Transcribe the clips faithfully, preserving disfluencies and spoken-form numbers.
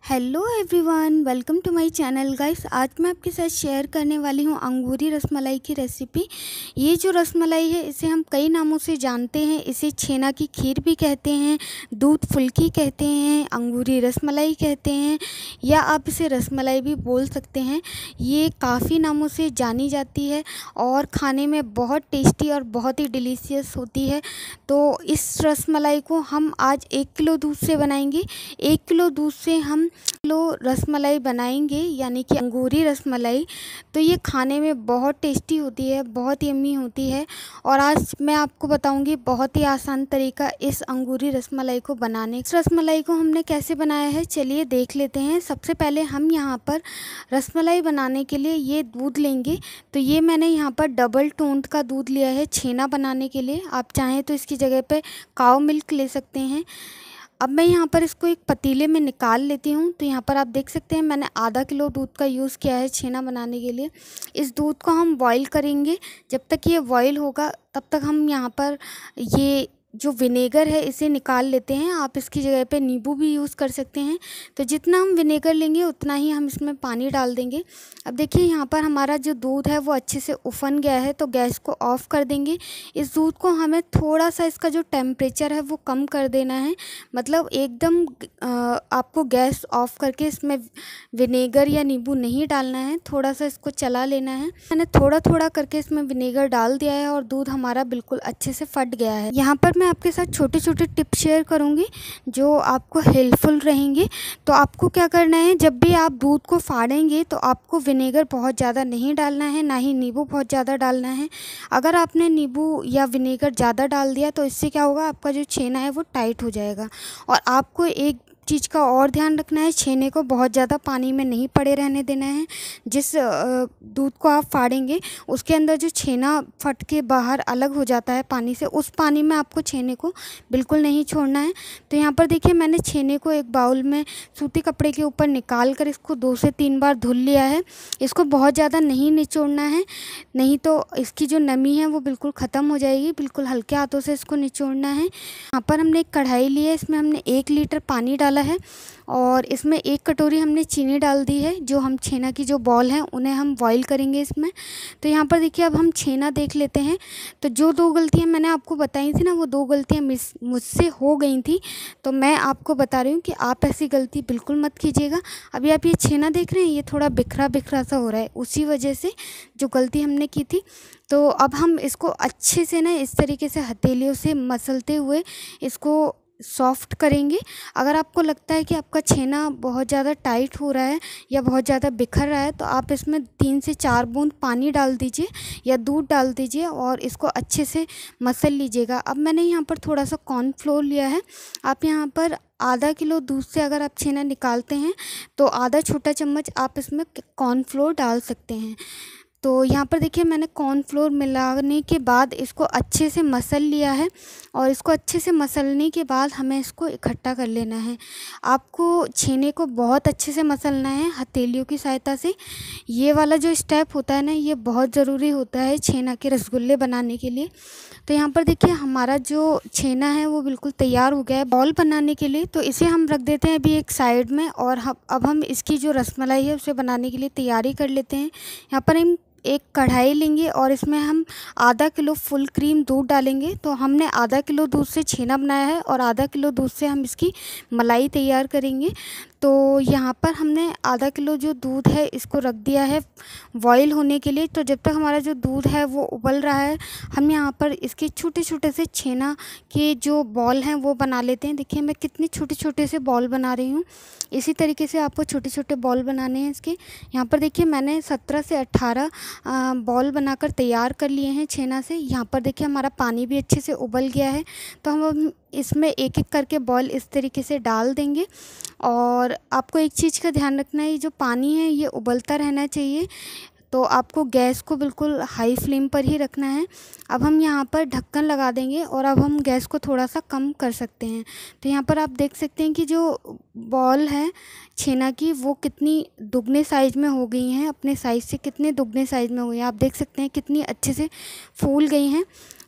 Hello everyone, welcome to my channel guys. आज मैं आपके साथ शेयर करने वाली हूँ अंगूरी रसमलाई की रेसिपी। ये जो रसमलाई है इसे हम कई नामों से जानते हैं। इसे छेना की खीर भी कहते हैं, दूध फुल्की कहते हैं, अंगूरी रसमलाई कहते हैं, या आप इसे रसमलाई भी बोल सकते हैं। ये काफ़ी नामों से जानी जाती है और खाने में बहुत टेस्टी और बहुत ही डिलीशियस होती है। तो इस रसमलाई को हम आज एक किलो दूध से बनाएंगे। एक किलो दूध से हम किलो रसमलाई बनाएंगे, यानी कि अंगूरी रसमलाई। तो ये खाने में बहुत टेस्टी होती है, बहुत यम्मी होती है। और आज मैं आपको बताऊंगी बहुत ही आसान तरीका इस अंगूरी रसमलाई को बनाने। इस रसमलाई को हमने कैसे बनाया है, चलिए देख लेते हैं। सबसे पहले हम यहाँ पर रसमलाई बनाने के लिए ये दूध लेंगे। तो ये मैंने यहाँ पर डबल टोंड का दूध लिया है छेना बनाने के लिए। आप चाहें तो इसकी जगह पे काऊ मिल्क ले सकते हैं। अब मैं यहाँ पर इसको एक पतीले में निकाल लेती हूँ। तो यहाँ पर आप देख सकते हैं मैंने आधा किलो दूध का यूज़ किया है छेना बनाने के लिए। इस दूध को हम बॉईल करेंगे। जब तक ये बॉईल होगा तब तक हम यहाँ पर ये जो विनेगर है इसे निकाल लेते हैं। आप इसकी जगह पे नींबू भी यूज़ कर सकते हैं। तो जितना हम विनेगर लेंगे उतना ही हम इसमें पानी डाल देंगे। अब देखिए यहाँ पर हमारा जो दूध है वो अच्छे से उफन गया है, तो गैस को ऑफ़ कर देंगे। इस दूध को हमें थोड़ा सा इसका जो टेम्परेचर है वो कम कर देना है। मतलब एकदम आपको गैस ऑफ़ करके इसमें विनेगर या नींबू नहीं डालना है, थोड़ा सा इसको चला लेना है। मैंने थोड़ा थोड़ा करके इसमें विनेगर डाल दिया है और दूध हमारा बिल्कुल अच्छे से फट गया है। यहाँ पर मैं आपके साथ छोटे छोटे टिप्स शेयर करूँगी जो आपको हेल्पफुल रहेंगे। तो आपको क्या करना है, जब भी आप दूध को फाड़ेंगे तो आपको विनेगर बहुत ज़्यादा नहीं डालना है, ना ही नींबू बहुत ज़्यादा डालना है। अगर आपने नींबू या विनेगर ज़्यादा डाल दिया तो इससे क्या होगा, आपका जो छेना है वो टाइट हो जाएगा। और आपको एक चीज़ का और ध्यान रखना है, छेने को बहुत ज़्यादा पानी में नहीं पड़े रहने देना है। जिस दूध को आप फाड़ेंगे उसके अंदर जो छेना फट के बाहर अलग हो जाता है पानी से, उस पानी में आपको छेने को बिल्कुल नहीं छोड़ना है। तो यहाँ पर देखिए मैंने छेने को एक बाउल में सूती कपड़े के ऊपर निकाल कर इसको दो से तीन बार धुल लिया है। इसको बहुत ज़्यादा नहीं निचोड़ना है, नहीं तो इसकी जो नमी है वो बिल्कुल ख़त्म हो जाएगी। बिल्कुल हल्के हाथों से इसको निचोड़ना है। यहाँ पर हमने एक कढ़ाई ली है, इसमें हमने एक लीटर पानी डाला है और इसमें एक कटोरी हमने चीनी डाल दी है। जो हम छेना की जो बॉल हैं उन्हें हम बॉईल करेंगे इसमें। तो यहाँ पर देखिए अब हम छेना देख लेते हैं। तो जो दो गलतियाँ मैंने आपको बताई थी ना, वो दो गलतियाँ मिस मुझसे हो गई थी। तो मैं आपको बता रही हूँ कि आप ऐसी गलती बिल्कुल मत कीजिएगा। अभी आप ये छेना देख रहे हैं, ये थोड़ा बिखरा बिखरा सा हो रहा है, उसी वजह से जो गलती हमने की थी। तो अब हम इसको अच्छे से ना इस तरीके से हथेलियों से मसलते हुए इसको सॉफ्ट करेंगे। अगर आपको लगता है कि आपका छेना बहुत ज़्यादा टाइट हो रहा है या बहुत ज़्यादा बिखर रहा है तो आप इसमें तीन से चार बूंद पानी डाल दीजिए या दूध डाल दीजिए और इसको अच्छे से मसल लीजिएगा। अब मैंने यहाँ पर थोड़ा सा कॉर्नफ्लोर लिया है। आप यहाँ पर आधा किलो दूध से अगर आप छेना निकालते हैं तो आधा छोटा चम्मच आप इसमें कॉर्नफ्लोर डाल सकते हैं। तो यहाँ पर देखिए मैंने कॉर्नफ्लोर मिलाने के बाद इसको अच्छे से मसल लिया है और इसको अच्छे से मसलने के बाद हमें इसको इकट्ठा कर लेना है। आपको छेने को बहुत अच्छे से मसलना है हथेलियों की सहायता से। ये वाला जो स्टेप होता है ना, ये बहुत ज़रूरी होता है छेना के रसगुल्ले बनाने के लिए। तो यहाँ पर देखिए हमारा जो छेना है वो बिल्कुल तैयार हो गया है बॉल बनाने के लिए। तो इसे हम रख देते हैं अभी एक साइड में और हम अब हम इसकी जो रसमलाई है उसे बनाने के लिए तैयारी कर लेते हैं। यहाँ पर हम एक कढ़ाई लेंगे और इसमें हम आधा किलो फुल क्रीम दूध डालेंगे। तो हमने आधा किलो दूध से छेना बनाया है और आधा किलो दूध से हम इसकी मलाई तैयार करेंगे। तो यहाँ पर हमने आधा किलो जो दूध है इसको रख दिया है बॉईल होने के लिए। तो जब तक हमारा जो दूध है वो उबल रहा है, हम यहाँ पर इसके छोटे छोटे से छेना के जो बॉल हैं वो बना लेते हैं। देखिए मैं कितने छोटे छोटे से बॉल बना रही हूँ। इसी तरीके से आपको छोटे छोटे बॉल बनाने हैं इसके। यहाँ पर देखिए मैंने सत्रह से अट्ठारह बॉल बनाकर तैयार कर लिए हैं छेना से। यहाँ पर देखिए हमारा पानी भी अच्छे से उबल गया है। तो हम इसमें एक एक करके बॉल इस तरीके से डाल देंगे। और आपको एक चीज़ का ध्यान रखना है, जो पानी है ये उबलता रहना चाहिए। तो आपको गैस को बिल्कुल हाई फ्लेम पर ही रखना है। अब हम यहाँ पर ढक्कन लगा देंगे और अब हम गैस को थोड़ा सा कम कर सकते हैं। तो यहाँ पर आप देख सकते हैं कि जो बॉल है छेना की वो कितनी दुगने साइज़ में हो गई हैं, अपने साइज़ से कितने दुगने साइज़ में हो गई हैं। आप देख सकते हैं कितनी अच्छे से फूल गई हैं।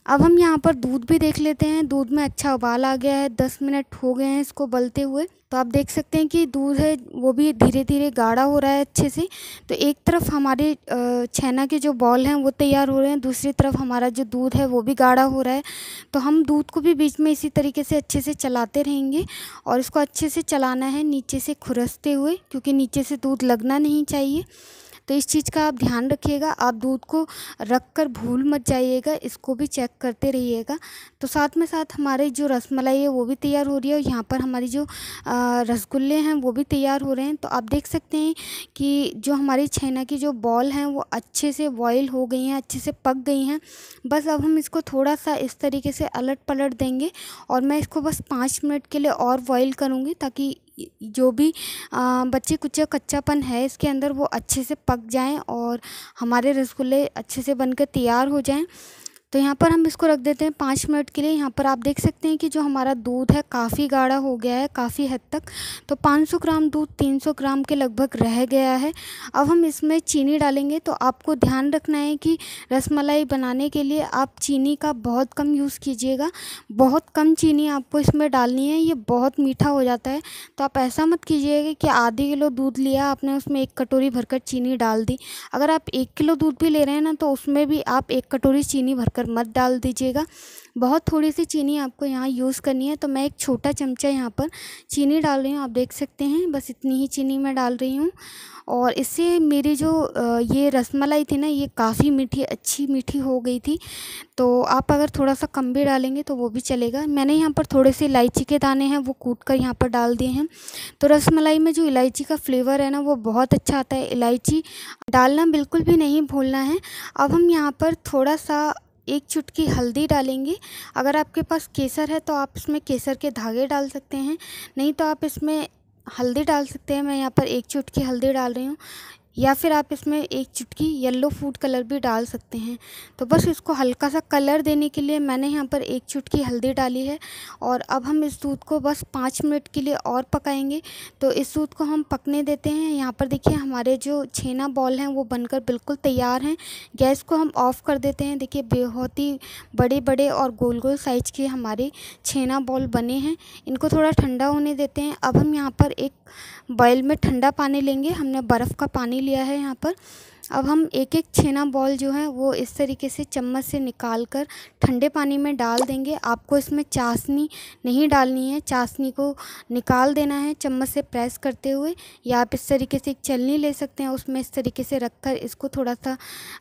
अब हम यहाँ पर दूध भी देख लेते हैं। दूध में अच्छा उबाल आ गया है, दस मिनट हो गए हैं इसको उबलते हुए। तो आप देख सकते हैं कि दूध है वो भी धीरे धीरे गाढ़ा हो रहा है अच्छे से। तो एक तरफ हमारे छेना के जो बॉल हैं वो तैयार हो रहे हैं, दूसरी तरफ हमारा जो दूध है वो भी गाढ़ा हो रहा है। तो हम दूध को भी बीच में इसी तरीके से अच्छे से चलाते रहेंगे और इसको अच्छे से चलाना है नीचे से खुरसते हुए, क्योंकि नीचे से दूध लगना नहीं चाहिए। तो इस चीज़ का आप ध्यान रखिएगा। आप दूध को रख कर भूल मत जाइएगा, इसको भी चेक करते रहिएगा। तो साथ में साथ हमारे जो रसमलाई है वो भी तैयार हो रही है और यहाँ पर हमारी जो रसगुल्ले हैं वो भी तैयार हो रहे हैं। तो आप देख सकते हैं कि जो हमारी छेना की जो बॉल हैं वो अच्छे से बॉयल हो गई हैं, अच्छे से पक गई हैं। बस अब हम इसको थोड़ा सा इस तरीके से अलट पलट देंगे और मैं इसको बस पाँच मिनट के लिए और बॉयल करूँगी, ताकि जो भी बच्चे कुछ कच्चापन है इसके अंदर वो अच्छे से पक जाएं और हमारे रसगुल्ले अच्छे से बनकर तैयार हो जाएं। तो यहाँ पर हम इसको रख देते हैं पाँच मिनट के लिए। यहाँ पर आप देख सकते हैं कि जो हमारा दूध है काफ़ी गाढ़ा हो गया है काफ़ी हद तक। तो पाँच सौ ग्राम दूध तीन सौ ग्राम के लगभग रह गया है। अब हम इसमें चीनी डालेंगे। तो आपको ध्यान रखना है कि रसमलाई बनाने के लिए आप चीनी का बहुत कम यूज़ कीजिएगा, बहुत कम चीनी आपको इसमें डालनी है, ये बहुत मीठा हो जाता है। तो आप ऐसा मत कीजिएगा कि आधी किलो दूध लिया आपने उसमें एक कटोरी भरकर चीनी डाल दी। अगर आप एक किलो दूध भी ले रहे हैं ना तो उसमें भी आप एक कटोरी चीनी भरकर मत डाल दीजिएगा। बहुत थोड़ी सी चीनी आपको यहाँ यूज़ करनी है। तो मैं एक छोटा चमचा यहाँ पर चीनी डाल रही हूँ, आप देख सकते हैं बस इतनी ही चीनी मैं डाल रही हूँ। और इससे मेरी जो ये रसमलाई थी ना ये काफ़ी मीठी अच्छी मीठी हो गई थी। तो आप अगर थोड़ा सा कम भी डालेंगे तो वो भी चलेगा। मैंने यहाँ पर थोड़े से इलायची के दाने हैं वो कूट कर यहाँ पर डाल दिए हैं। तो रसमलाई में जो इलायची का फ्लेवर है ना वो बहुत अच्छा आता है। इलायची डालना बिल्कुल भी नहीं भूलना है। अब हम यहाँ पर थोड़ा सा एक चुटकी हल्दी डालेंगे। अगर आपके पास केसर है तो आप इसमें केसर के धागे डाल सकते हैं, नहीं तो आप इसमें हल्दी डाल सकते हैं। मैं यहाँ पर एक चुटकी हल्दी डाल रही हूँ, या फिर आप इसमें एक चुटकी येलो फूड कलर भी डाल सकते हैं। तो बस इसको हल्का सा कलर देने के लिए मैंने यहाँ पर एक चुटकी हल्दी डाली है। और अब हम इस दूध को बस पाँच मिनट के लिए और पकाएंगे। तो इस दूध को हम पकने देते हैं। यहाँ पर देखिए हमारे जो छेना बॉल हैं वो बनकर बिल्कुल तैयार हैं। गैस को हम ऑफ़ कर देते हैं। देखिए बहुत ही बड़े बड़े और गोल गोल साइज़ के हमारे छेना बॉल बने हैं। इनको थोड़ा ठंडा होने देते हैं। अब हम यहाँ पर एक बॉयल में ठंडा पानी लेंगे। हमने बर्फ़ का पानी लिया है यहाँ पर। अब हम एक एक छेना बॉल जो है वो इस तरीके से चम्मच से निकाल कर ठंडे पानी में डाल देंगे। आपको इसमें चाशनी नहीं डालनी है, चाशनी को निकाल देना है चम्मच से प्रेस करते हुए, या आप इस तरीके से एक छलनी ले सकते हैं उसमें इस तरीके से रखकर इसको थोड़ा सा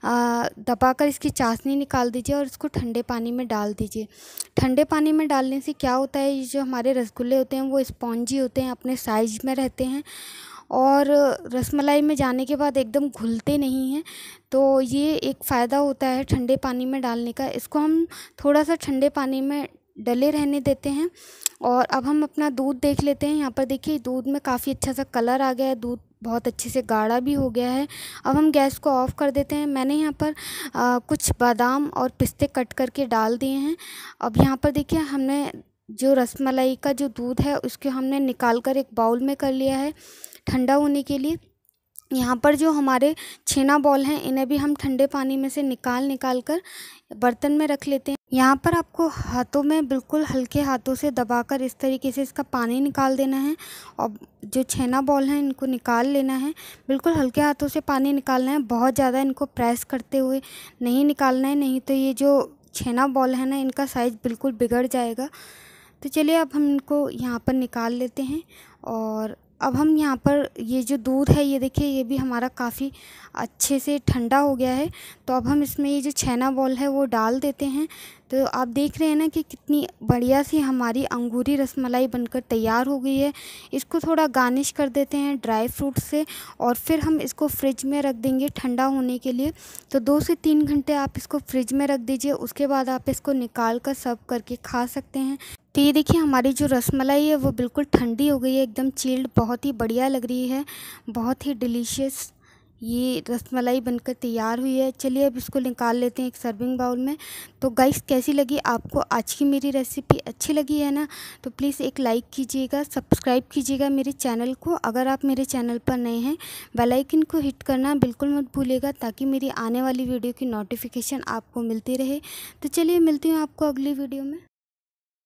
दबाकर इसकी चाशनी निकाल दीजिए और इसको ठंडे पानी में डाल दीजिए। ठंडे पानी में डालने से क्या होता है, ये जो हमारे रसगुल्ले होते हैं वो स्पॉन्जी होते हैं, अपने साइज में रहते हैं और रसमलाई में जाने के बाद एकदम घुलते नहीं हैं। तो ये एक फ़ायदा होता है ठंडे पानी में डालने का। इसको हम थोड़ा सा ठंडे पानी में डले रहने देते हैं। और अब हम अपना दूध देख लेते हैं। यहाँ पर देखिए दूध में काफ़ी अच्छा सा कलर आ गया है, दूध बहुत अच्छे से गाढ़ा भी हो गया है। अब हम गैस को ऑफ़ कर देते हैं। मैंने यहाँ पर आ, कुछ बादाम और पिस्ते कट करके डाल दिए हैं। अब यहाँ पर देखिए हमने जो रसमलाई का जो दूध है उसको हमने निकाल कर एक बाउल में कर लिया है ठंडा होने के लिए। यहाँ पर जो हमारे छेना बॉल हैं इन्हें भी हम ठंडे पानी में से निकाल निकाल कर बर्तन में रख लेते हैं। यहाँ पर आपको हाथों में बिल्कुल हल्के हाथों से दबाकर इस तरीके से इसका पानी निकाल देना है और जो छेना बॉल हैं इनको निकाल लेना है। बिल्कुल हल्के हाथों से पानी निकालना है, बहुत ज़्यादा इनको प्रेस करते हुए नहीं निकालना है, नहीं तो ये जो छेना बॉल है ना इनका साइज़ बिल्कुल बिगड़ जाएगा। तो चलिए अब हम इनको यहाँ पर निकाल लेते हैं। और अब हम यहाँ पर ये जो दूध है ये देखिए ये भी हमारा काफ़ी अच्छे से ठंडा हो गया है। तो अब हम इसमें ये जो छेना बॉल है वो डाल देते हैं। तो आप देख रहे हैं ना कि कितनी बढ़िया सी हमारी अंगूरी रसमलाई बनकर तैयार हो गई है। इसको थोड़ा गार्निश कर देते हैं ड्राई फ्रूट से और फिर हम इसको फ्रिज में रख देंगे ठंडा होने के लिए। तो दो से तीन घंटे आप इसको फ्रिज में रख दीजिए, उसके बाद आप इसको निकाल कर सर्व करके खा सकते हैं। तो ये देखिए हमारी जो रसमलाई है वो बिल्कुल ठंडी हो गई है, एकदम चिल्ड, बहुत ही बढ़िया लग रही है, बहुत ही डिलीशियस। ये रसमलाई बनकर तैयार हुई है। चलिए अब इसको निकाल लेते हैं एक सर्विंग बाउल में। तो गाइस कैसी लगी आपको आज की मेरी रेसिपी? अच्छी लगी है ना? तो प्लीज़ एक लाइक कीजिएगा, सब्सक्राइब कीजिएगा मेरे चैनल को। अगर आप मेरे चैनल पर नए हैं, बेल आइकन को हिट करना बिल्कुल मत भूलिएगा, ताकि मेरी आने वाली वीडियो की नोटिफिकेशन आपको मिलती रहे। तो चलिए मिलती हूँ आपको अगली वीडियो में।